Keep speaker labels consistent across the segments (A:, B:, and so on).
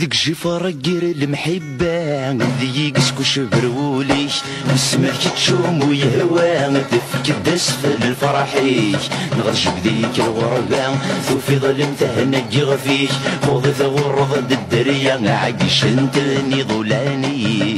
A: ذيك جفرة جير المحبة ذي يقسكوش برولي وسمعك تشوم ويهوى تفك السفل الفرحي نغرج بذيك الغربة ثوفي ظلم تهنجي غفيك خوضي ثغر ضد الدرية عايش انتني ظلاني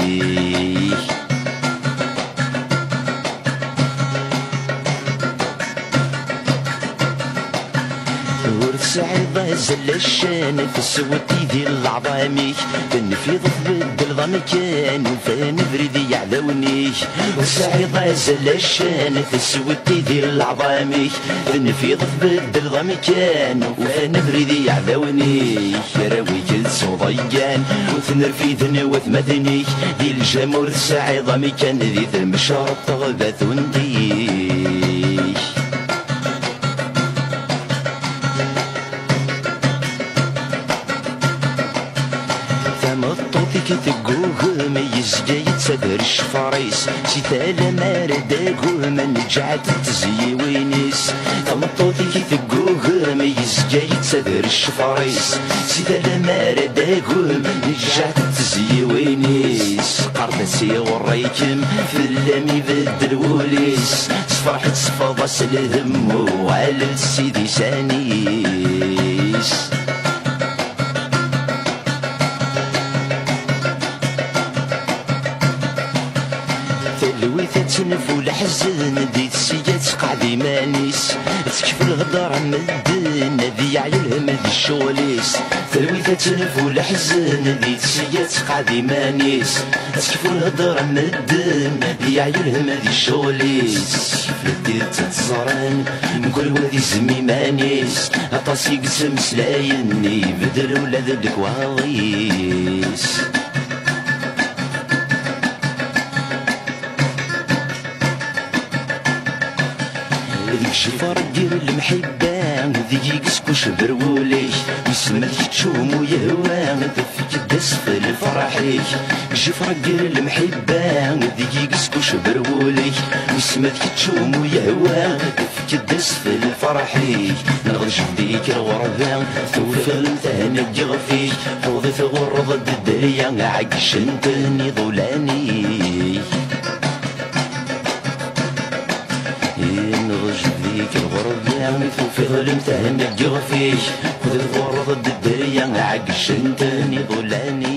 A: سعيدة زل الشان في السوتي ذي العظامي تنفيض بدل ضمكان وفان بريدي يعلوني وسعيدة زل الشان في السوتي ذي العظامي تنفيض بدل ضمكان وفان بريدي يعلوني راوي كل صوضيان وثنر في ذني وثمثني ذي الجمهور سعيدة مكان ذي المشارط تغبث وندي مطوطيك تقوه ميز جاي تسدر الشفاريس سيتالا مارداقوه ما نجعت تزي وينيس مطوطيك تقوه ميز جاي تسدر الشفاريس سيتالا مارداقوه ما نجعت تزي وينيس قردسي وريكم في اللامي بدل وليس صفرحت صفاضة سلذم وعلى السيدي سانيس تنفو الحزن دي تسيات قعدي مانيس تكفو الغدار مدن ذي عيلهم ذي الشغليس ثلويثة تنفو الحزن دي تسيات قعدي مانيس تكفو الغدار مدن ذي عيلهم ذي الشغليس فلدير تتزران نقول وذي زمي مانيس أطاسي قسم سلايني بدل ولا ذلك واغيس ذيك شفار دير المحبة ذيك يقسكوش برولي ويسمى تشوم ويهوى تفك الدسفل الفرحي شفار دير المحبة ذيك يقسكوش برولي ويسمى تشوم ويهوى تفك الدسفل الفرحي نغرج بديك الغربة ثوفل تهنجي غفيك حوضي ثغر ضد الدرية عايش انتني ظلاني ذيك الغرب يعني في ظلم تهنجي غفيك خذ الغرب ضد الدرية عايش انتني ظلاني